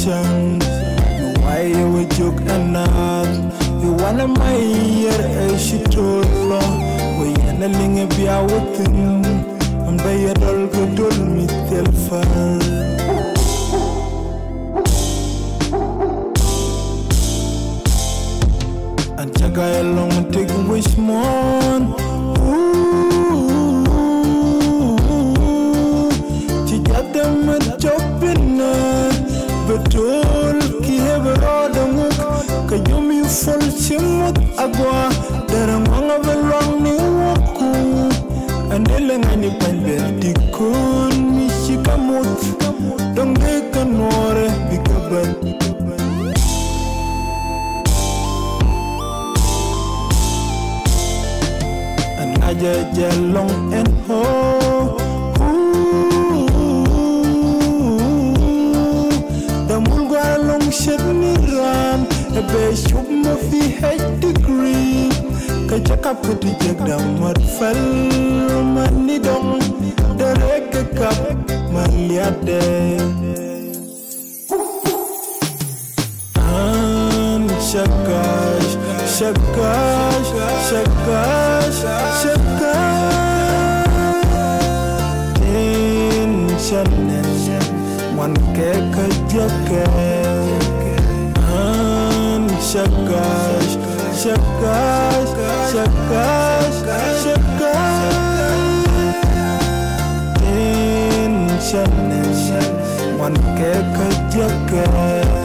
tension. Why you would joke and not? You wanna my ear, she told me. We ain't a ling of your within. I'm by your doll, good me till far. And Chaga along take wish mon. She got them a job in but all Kiever all the work. Kayumi full chimut agua. There are one of a long new walk. And Elangani Pandeti cool Mishikamut. Don't make a nore big. Aja long and ho, the mulga long shed me ran, a base of my head degree. Kachaka put the jack down, what fell, money dong, the reg cup, Maliade. And shakash, shakash, shakash, shakash. Tension, one cake a jacket. And shakash, shakash, shakash, shakash. Tension, one cake a jacket.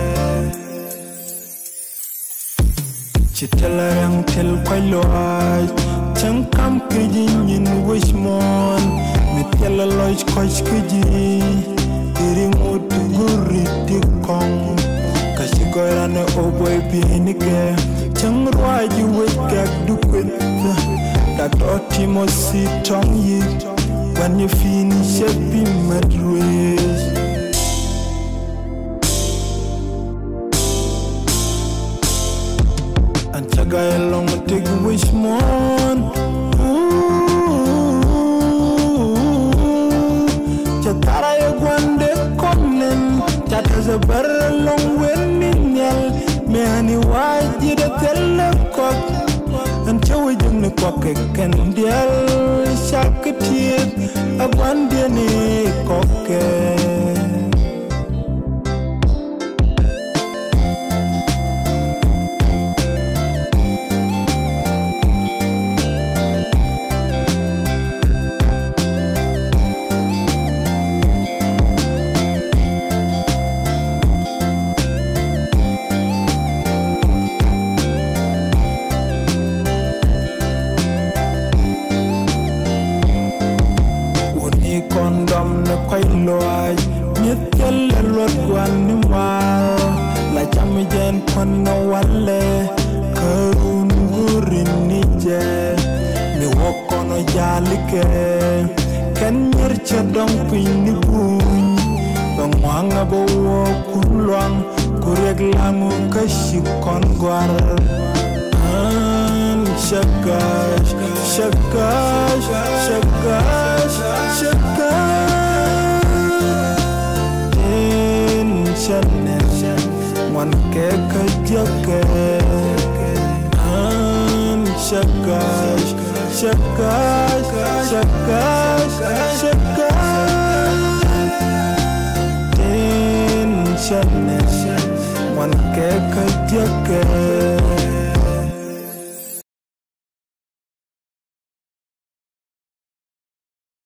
Chitalarang tel kwailoy chang kam kiji in wish mon me tell a lodge coach kiji iri motu guri tikong kashigorane oboy pinike chang rwaji wekak dukwet that otimosi tong yi when you finish a bimadways. And Chaga along take wish mon. Chatara yagwande konen. Chata's a barrel long winning yell. Mehani waji the telekok. And Chawi jung the cock can deal. Shakatit a bandene cock. Condom na kwailoy Nyetel elot gwan ni mal La chamijen kwana wale Karun gurin ni je Mi wakono jalike Ken nyercha dong pini buny Bangwanga bawa kulwang Kureglangu kashikon gwar Shakash, shakash, shakash, shakash. Tension, one cake a jacket. Shakash, shakash, shakash, shakash. Tension, one cake a jacket.